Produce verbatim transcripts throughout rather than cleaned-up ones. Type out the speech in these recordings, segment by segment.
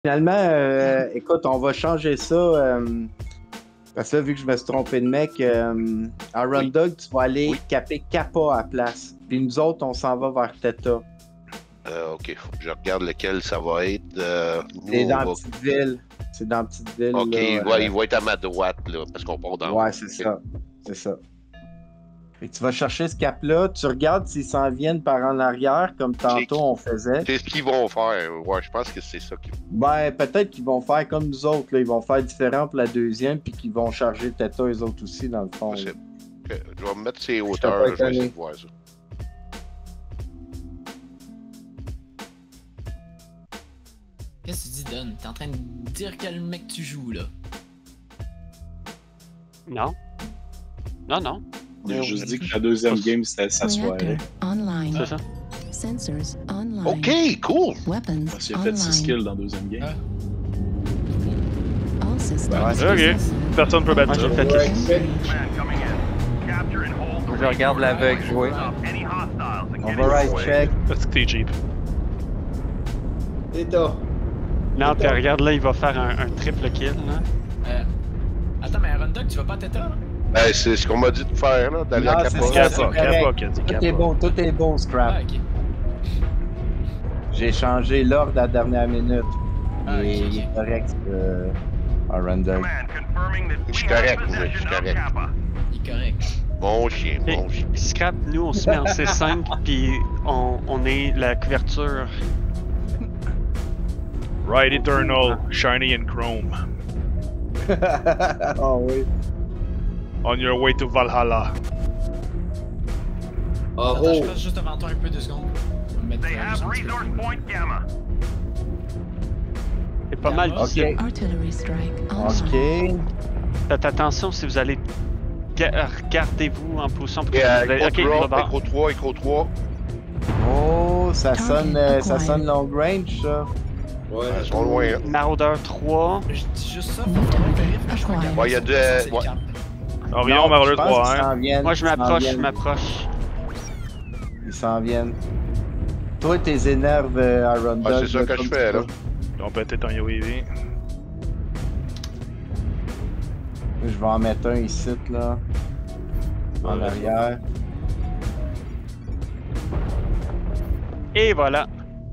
Finalement, euh, écoute, on va changer ça. Euh, parce que là, vu que je me suis trompé de mec, euh, à Run Oui. Dog, tu vas aller Oui. caper Kappa à la place. Puis nous autres, on s'en va vers Theta. Euh, ok, faut que je regarde lequel ça va être. Euh, nous, C'est dans on la va... petite ville. C'est dans la petite ville. Ok, là, il, va, euh... il va être à ma droite, là, parce qu'on part dans Ouais, c'est ça. C'est ça. Et tu vas chercher ce cap-là, tu regardes s'ils s'en viennent par en arrière, comme tantôt on faisait. C'est ce qu'ils vont faire. Ouais, je pense que c'est ça qu'ils Ben, peut-être qu'ils vont faire comme nous autres. Là. Ils vont faire différent pour la deuxième, puis qu'ils vont charger Theta eux autres aussi, dans le fond. C'est... Okay. Je vais me mettre ces Je hauteurs, pas je vais essayer étonné. de voir ça. Qu'est-ce que tu dis, Don? T'es en train de dire quel mec tu joues, là? Non. Non, non. Il a juste dit que la deuxième game, c'était sa soirée. Online. C'est ça. Sensors online. Ok, cool! Weapons Parce qu'il a fait six kills dans la deuxième game. Ah. All systems. Ok. Personne peut battre Moi, j'ai ça. fait les... Je regarde l'aveugle jouer. On va right check. Parce que t'es cheap. Theta. Non, puis regarde là, il va faire un, un triple kill, là. Euh... Attends, mais Aaron Dog, tu vas pas à Theta, là? Ben, c'est ce qu'on m'a dit de faire, là, d'aller Non, à c'est Kappa. ça. Kappa, c'est Kappa, correct. qui a dit Tout est Kappa. beau, tout est beau, Scrap. Ah, ok. J'ai changé l'ordre à la dernière minute. Ah, ok, Et il ok. est correct, euh, à Run Dog. Je suis correct, moi, je suis correct. Il est correct. Mon chien, Et mon chien. Scrap, nous, on se met en C cinq, puis on, on est la couverture. Ride Eternal, Shiny and Chrome. Oh oui. On your way to Valhalla. Oh, Attends, je passe juste devant toi un peu, deux secondes. Je vais me mettre, euh, juste un petit peu. C'est pas mal Ok. ici. Artillery strike online. Ok. Faites attention si vous allez. Ga- Regardez-vous en position pour que Et euh, vous allez. Ok, écro va trois, voir. écro trois, écro trois. Oh, ça Target sonne, euh, ça acquired. sonne long range, ça. Ouais, ils sont loin, hein. Maraudeur trois. Je dis juste ça, New faut target vérifier que je regarde. acquired. Ouais, il y a de- C'est le ouais. cap. Orion, Non, Marleux je pense trois, qu'ils hein. s'en viennent, Moi, je ils s'en m'approche, je viennent. m'approche. Ils s'en viennent. Toi, tes énerves euh, à Run Ouais, Dog. c'est ça que comme je tu fais, peux. là. Ils ont pété ton U A V. Je vais en mettre un ici, là. En Ouais. arrière. Et voilà.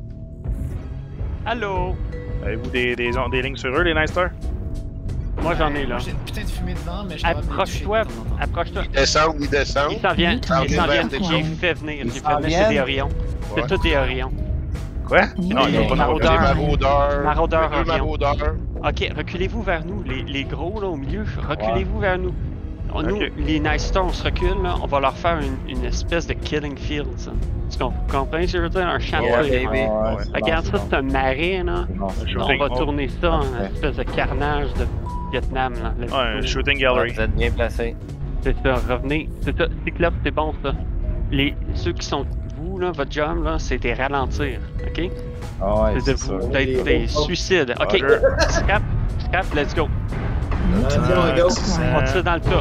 Allô? Avez-vous des, des, des lignes sur eux, les Nice Stars? Moi, j'en ai là. J'ai une putain de fumée devant, mais je suis capable de les toucher Approche-toi, de temps en temps. approche-toi. Ils descendent, ils descendent. Il s'en vient, New il target s'en vient. acquired. J'ai fait venir, Ils j'ai s'en fait venir, c'est des viennent? Orions. Ouais. C'est tout des Orions. Quoi? New Non, ils ont pas de Maraudeur. Des maraudeur. maraudeurs. Maraudeur, Deux Orion. maraudeurs. Ok, reculez-vous vers nous, les, les gros là au milieu, reculez-vous vers nous. On- Nous, Ok. les Nice Stars, on se recule, là, on va leur faire une, une espèce de killing field, ça. Tu com- comprenez ce que je veux dire? Un champ de Yeah, feu. baby. Ah, ouais, c'est bon, Regarde c'est ça, bon. c'est un marais, là. C'est bon, c'est Un bon. On shooting. va on- tourner ça en Parfait. espèce de carnage de Vietnam, là. Let's Ouais, un go. shooting gallery. Vous êtes bien placé. C'est ça, revenez. C'est ça, Cyclope, c'est bon ça. Les, ceux qui sont vous, là, votre job, là, c'est de ralentir, ok? Ah ouais, c'est de c'est vous, ça. d'être des suicides. Ok, Roger. scrap, scrap, let's go. New target Ah, acquired. On tire dans le tas.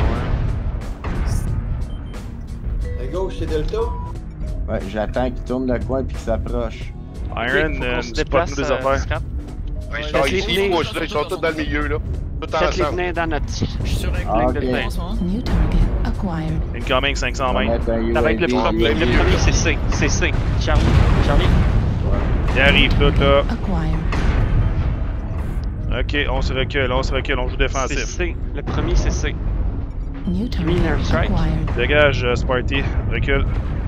À gauche, c'est Delta. Ouais, j'attends qu'il tourne le coin puis qu'il s'approche. Iron, Ok, faut euh, qu'on se déplace, spot-nous des euh, affaires. scrap. Ils Ouais, sont Faites-les ici, venir. ils couchent, là, ils sont tous dans le milieu, là. Tout Faites-les ensemble. venir dans notre... Je suis sur un Ah, clic ok. de temps en ce moment. New target acquired. Incoming cinq cents On va mètres. mettre un Ça va être le U A V. premier, le milieu. premier c'est C, c'est C. Charlie, Charlie. Ils arrivent tout là. Acquired. Ok, on se recule, on se recule, on joue C'est défensif. C, le premier c'est C. New target Miner strike. acquired. Dégage, euh, Sparty, recule.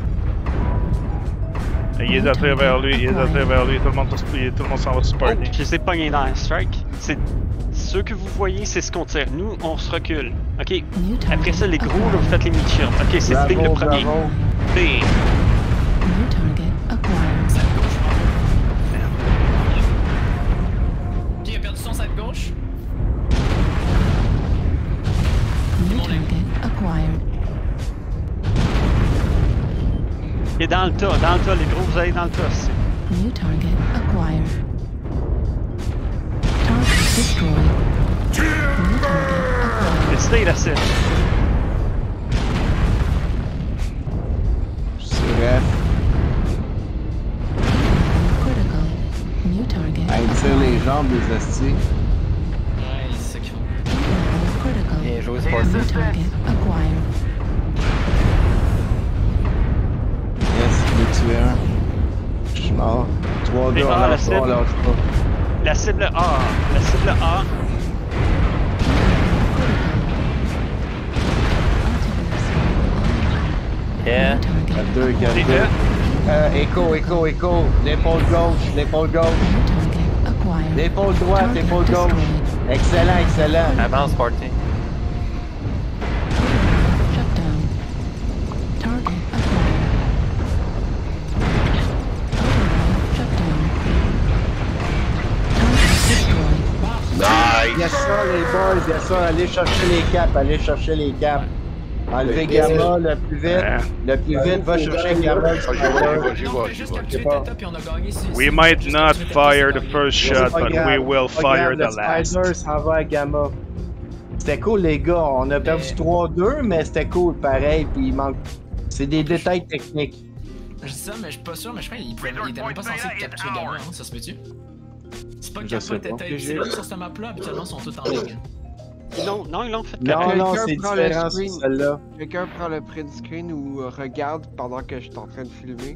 Il est attiré vers lui, il est attiré vers lui, tout le monde, tout le monde s'en va sur Oh, Sparty. je les ai pognés dans un strike. C'est... Ceux que vous voyez, c'est ce qu'on tire. Nous, on se recule. Ok? New target Après ça, les gros, là, vous acquired. faites les mid-shields. Ok, c'est Bravo, Sting le premier. bravo. Sting. New target acquired. Side gauche. Ok, il a perdu son side gauche. New target acquired. Et dans le tas, dans le tas, les gros, vous allez dans le tas. c'est- New target acquired. Target destroyed. New target acquired. C'est Stay, that's it. Bref, Critical. New target hey, tire les jambes, les astis. Ouais, c'est ça qu'ils font. Critical. Bien joué, New Sporty. target acquired. Yes, je l'ai tué un. Je suis mort. trois Mais deux, on ah, la lâche pas, on cible. lâche pas. La cible A. La cible A. Yeah. New target quatre deux, quatre C'est deux. E. Euh, écho, écho, écho. L'épaule gauche, l'épaule gauche. New target acquired. L'épaule droite, Target l'épaule gauche. destroyed. Excellent, excellent. Avance, Sporty. Shut down. Target acquired. Shut down. Target destroyed. Nice! Bien ça, les boys, bien ça. Allez chercher les caps, allez chercher les caps. Enlevez Gamma le plus vite. Le plus vite, va chercher Gamma. Ah, j'y vais, j'y vais, j'y Non, on vais, fait j'y juste vais. capturer pas. Delta puis on a gagné. c'est- We c'est- might c'est- not c'est- fire the c'est- first C'est shot, pas but grave, we will pas fire grave, the le last. Spider s'en va à Gamma. C'était cool, les gars. On a perdu Mais- trois deux, mais c'était cool, pareil. Puis il manque. C'est des détails techniques. Je dis ça, mais je suis pas sûr, mais je crois qu'il pouvait- il était même pas censé capturer Gamma, hein, ça se peut-tu? C'est pas que Je Gamma sais était pas. type zéro sur cette map-là, habituellement ils sont tous en ligne. Ils l'ont- Non, ils l'ont fait Non, capturer. non, Quelqu'un c'est prend le différent sur screen. celle-là. Quelqu'un prend le print screen ou euh, regarde pendant que je suis en train de filmer.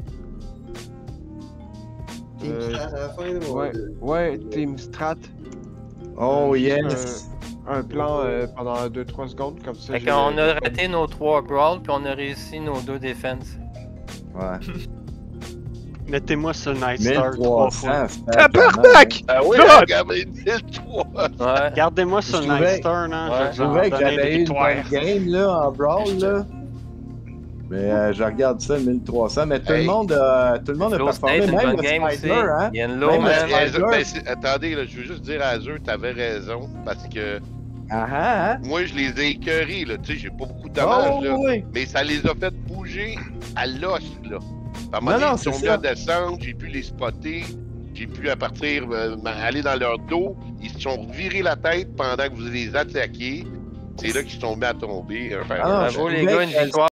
Euh, À la fin, là, ouais, ouais, Team Strat. Oh Euh, yes. Un plan euh, pendant deux trois secondes, comme ça. Fait j'ai qu'on le- a raté nos trois brawls, puis on a réussi nos deux défenses. Ouais. Mettez-moi sur Nightstar mille trois trois fois. cents. Tabarnak! Ah oui, God! regarde, mille trois! Ouais. Gardez-moi sur Je trouvais- Nightstar, là. Ouais, Je Je vais vous en trouvais que donner j'avais des eu une victoires. bonne game là, en brawl là. Mais euh, je regarde ça, mille trois cents. Mais tout Hey. le monde, euh, tout le monde a Flow performé, State, une même bonne le game aussi. Spider, hein. Il y a une low, Même Mais, le man. Spider. Azure- ben, c'est- attendez, là, je veux juste dire à Azure, t'avais raison, parce que Ah ah, hein. moi, je les ai écœurés, là, tu sais, j'ai pas beaucoup de dommages, Oh là, oui. mais ça les a fait bouger à l'os, là. À un moment Non, donné, non, ils sont c'est mis ça. à descendre, j'ai pu les spotter, j'ai pu, à partir, euh, aller dans leur dos, ils se sont virés la tête pendant que vous les attaquiez, c'est là qu'ils se sont mis à tomber. Enfin, Ah, Bravo je les trouvais gars, une que- victoire.